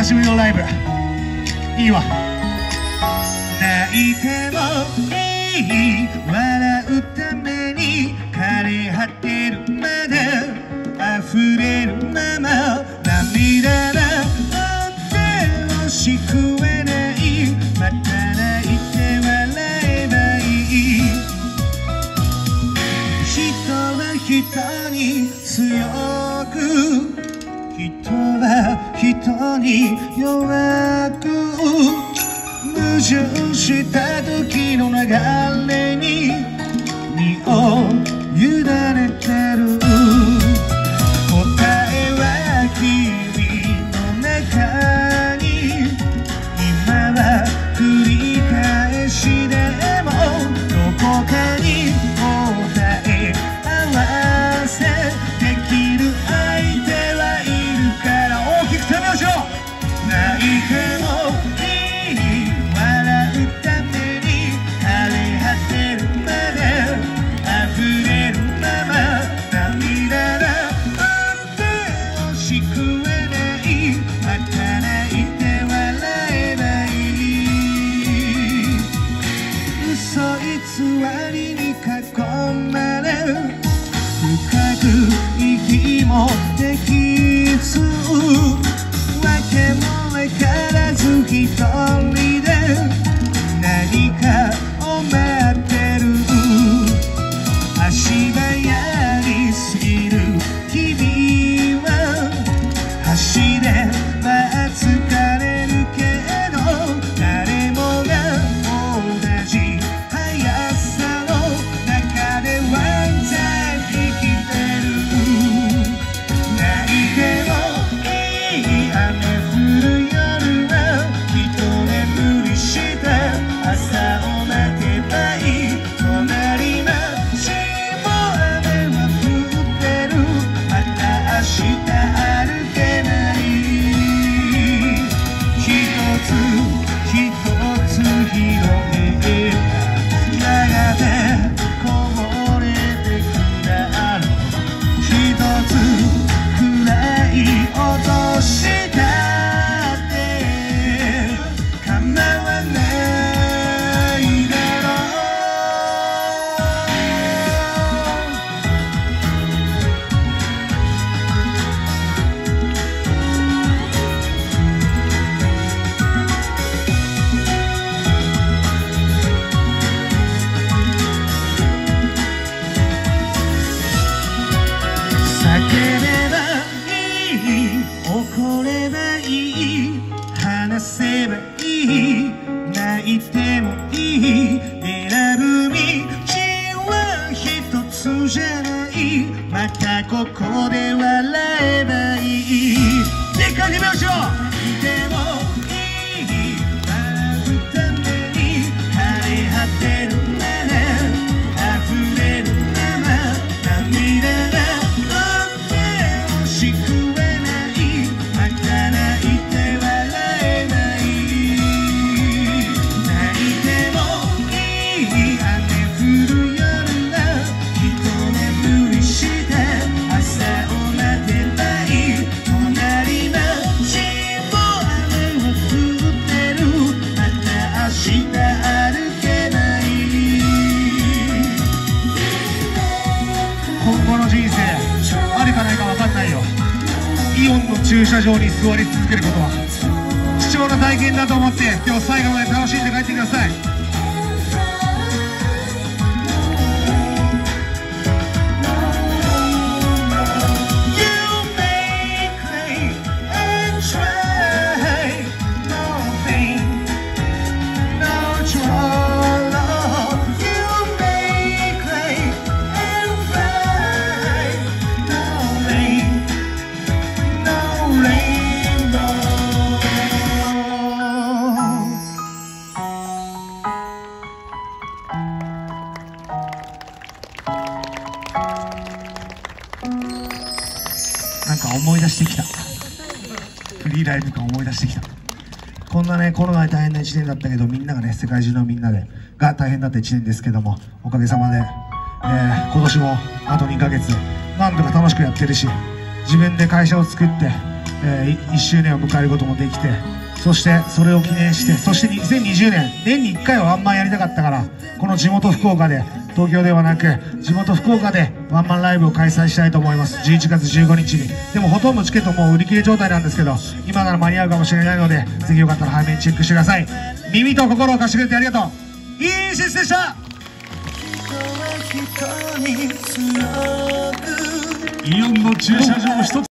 しぶりのライブいいわ。泣いてもいい笑うために枯れ果てるまで溢れるまま涙なんてもしくえない。また泣いて笑えばいい。人は人に強く人は人に弱く矛盾した時の流れに身を委ねてる。答えは君の中に今は繰り返しでもどこかに答え合わせできる相手はいるから大きく食べましょう。泣いてもいい笑うために枯れ果てるまで溢れるまま涙なんてもしくえない。また泣いて笑えばいい。嘘偽りに囲まれ深く息もできずわけもわからず一人で何かを待ってる。足早に過ぎる日々は走れば疲れるけど誰もが同じ速さの中でワンチャン生きてる。泣いてもいい雨降る夜は一眠りして朝を待てばいい。隣町も雨は降ってる。また明日歩けない。一つ一つ広げたやがてこぼれてくだろう。一つ暗い音したって構わないだろう。叫べばいい怒ればいい話せばいい泣いてもいい。選ぶ道は一つじゃない。またここで笑えばいい。でっかけましょう。でもいい笑うために枯れ果てるまで溢れるまま涙なんてもしくえない。また泣いて笑えない。泣いてもいい雨降る夜は一眠りして朝を待てばいい。隣町も雨は降ってる。また明日歩けない。今後の人生あるかないか分かんないよ。イオンの駐車場に座り続けることは貴重な体験だと思って今日最後まで楽しんで帰ってください。なんか思い出してきた。フリーライブ感思い出してきた。こんなねコロナで大変な1年だったけどみんながね世界中のみんなでが大変だった1年ですけどもおかげさまで、今年もあと2ヶ月なんとか楽しくやってるし自分で会社を作って 1周年を迎えることもできて、そしてそれを記念して、そして2020年年に1回はワンマンやりたかったから、この地元福岡で、東京ではなく地元福岡でワンマンライブを開催したいと思います。11月15日に。でもほとんどチケットもう売り切れ状態なんですけど、今なら間に合うかもしれないので、ぜひよかったら早めにチェックしてください。耳と心を貸してくれてありがとう。いいシスでした。 イオンの駐車場一つ